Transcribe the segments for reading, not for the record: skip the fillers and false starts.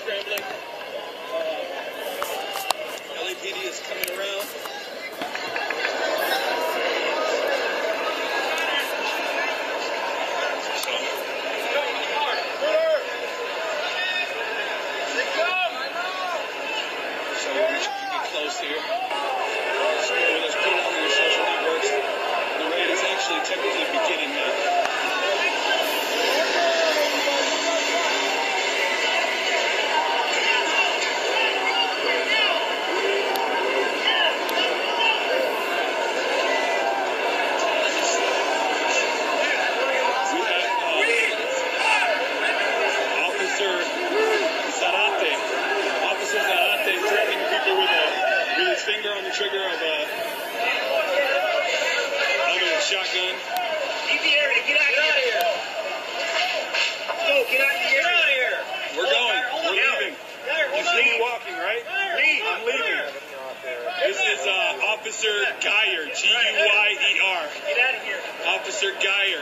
scrambling. LAPD is coming around. So we're trying to get close here. So let's put it on your social networks. The raid is actually technically beginning now. Finger on the trigger of a shotgun. Leave the area. Get out of here. Go. Get out of here. We're going. We're leaving. You see me walking, right? Leave. I'm leaving. This is Officer Geyer. G-U-Y-E-R. Get out of here. Officer Geyer.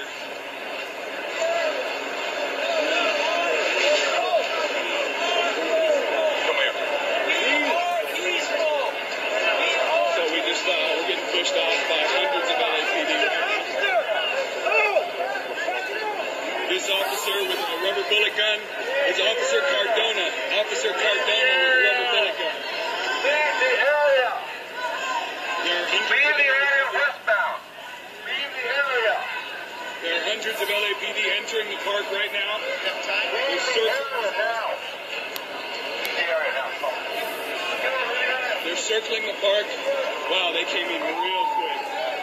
We're getting pushed off by hundreds of LAPD. This officer with a rubber bullet gun is Officer Cardona. Officer Cardona with a rubber bullet gun. Leave the area. Leave the area westbound. Leave the area. There are hundreds of LAPD entering the park right now. They're circling the park. Wow, they came in real quick.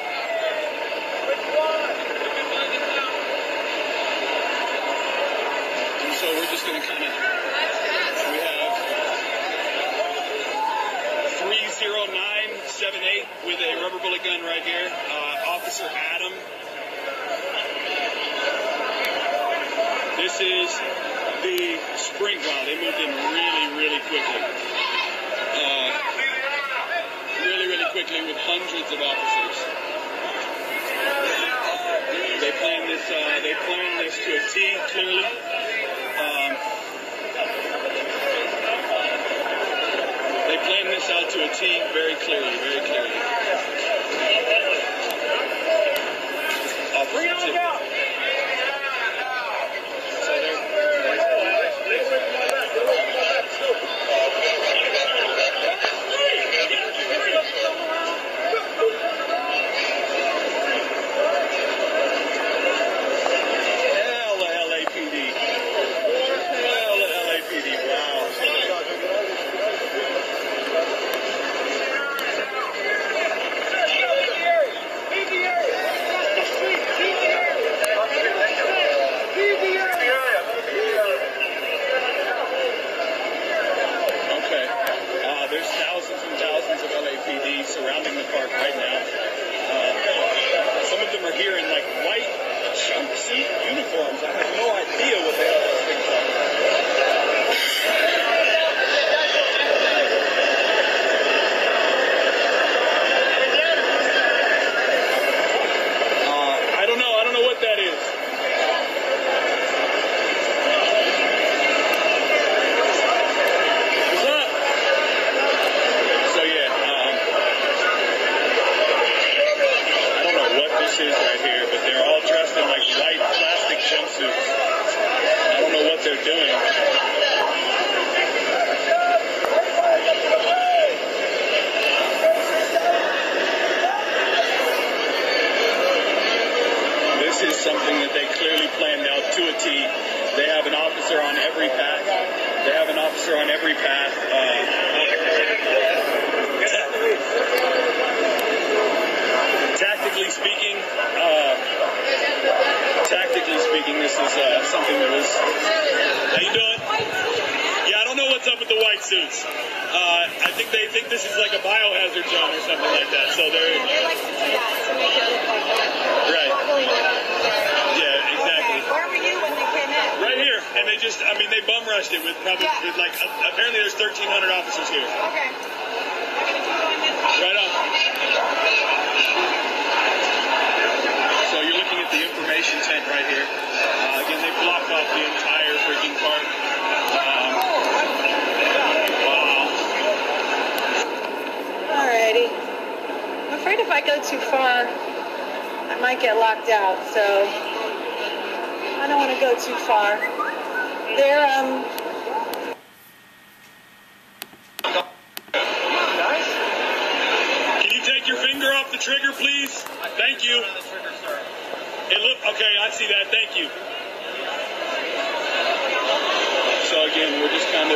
And so we're just going to kind of, we have 30978 with a rubber bullet gun right here. Officer Adam. This is the spring. Wow, they moved in really quickly. Really quickly with hundreds of officers. They planned this to a T, clearly. They planned this out to a T very clearly. Officer Tippett. There's thousands and thousands of LAPD surrounding the park right now. Some of them are here in like white jumpsuit uniforms. I have no idea what the hell those things are. I don't know what that is. Right here, but they're all dressed in like white plastic jumpsuits. I don't know what they're doing. This is something that they clearly planned out to a T. They have an officer on every path. Tactically speaking, this is something that was. How you doing? Yeah, I don't know what's up with the white suits. I think they think this is like a biohazard zone or something like that. So they're. They like to do that to make it look like that. Right. Not really Yeah, exactly. Okay. Where were you when they came in? Right here, and they bum rushed it with probably with like apparently there's 1,300 officers here. Okay. Right on. So you're looking at the information tent right here. Again, they blocked off the entire freaking park. ready. I'm afraid if I go too far, I might get locked out, so I don't want to go too far. Can you take your finger off the trigger, please? Thank you. Okay, I see that. Thank you. So again, we're just kind of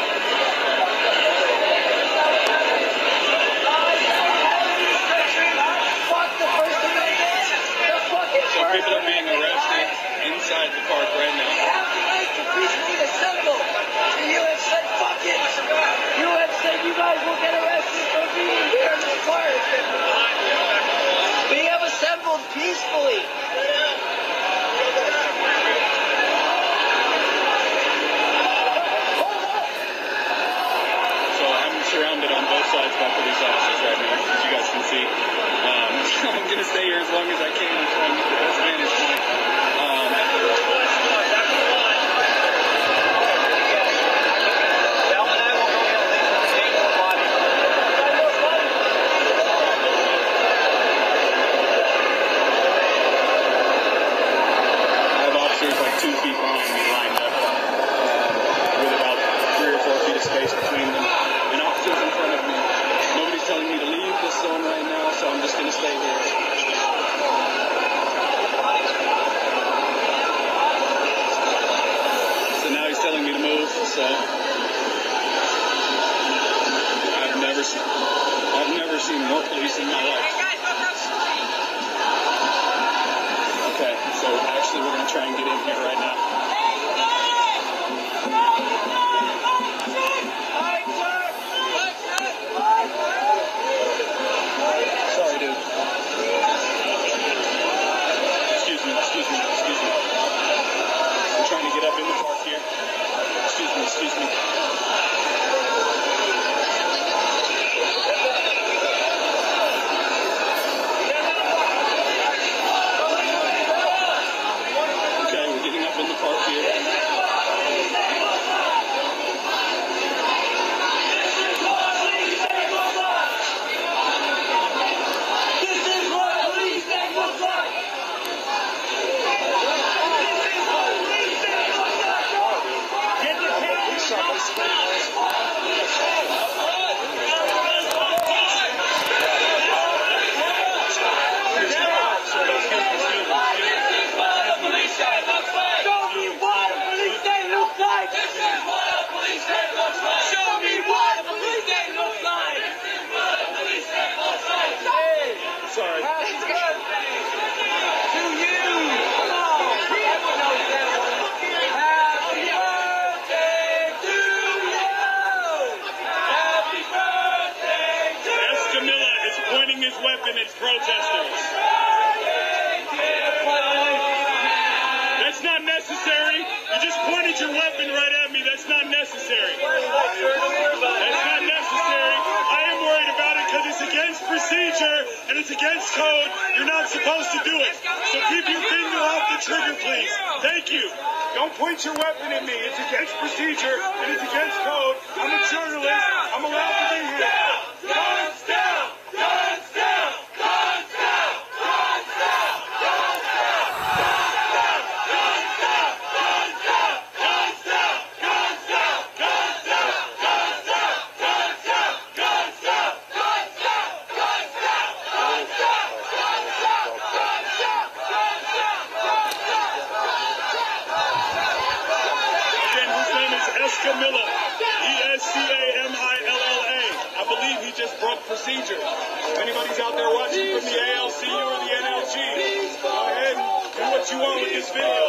so people are being arrested inside the park right now. You have said you guys will get arrested for being here in this park. We have assembled peacefully. So I'm surrounded on both sides by police officers right now, as you guys can see. I'm going to stay here as long as I can and try and get the best vantage point. I have officers like 2 feet behind me lined up with about 3 or 4 feet of space between them, and officers in front of me. Nobody's telling me to leave this zone right now, so I'm just going to stay here. So now he's telling me to move, so I've never seen more police in my life. Okay, so actually we're going to try and get in here right now. Sorry, dude. Excuse me. I'm trying to get up in the park here. Excuse me. Okay, we're getting up in the park here. Sorry. Escamilla is pointing his weapon at protesters. That's not necessary. You just pointed your weapon right at me. That's not necessary. That's not necessary. I am worried about it because it's against procedure and it's against code. You're not supposed to do it. So keep your finger off the trigger, please. Thank you. Don't point your weapon at me. It's against procedure and it's against code. I'm a journalist. I'm allowed to be here. Guns down! Guns down! Guns down! Guns down! Guns down! Guns down! Guns down! Guns down! Guns down! Guns down! Guns down! Guns down! Guns down! Guns down! Guns down! Guns down! Guns down! Guns down! Guns down! Again, his name is Escamilla. Escamilla. I believe he just broke procedure. If anybody's out there watching from the ALC or the NLG, go ahead and do what you want with this video.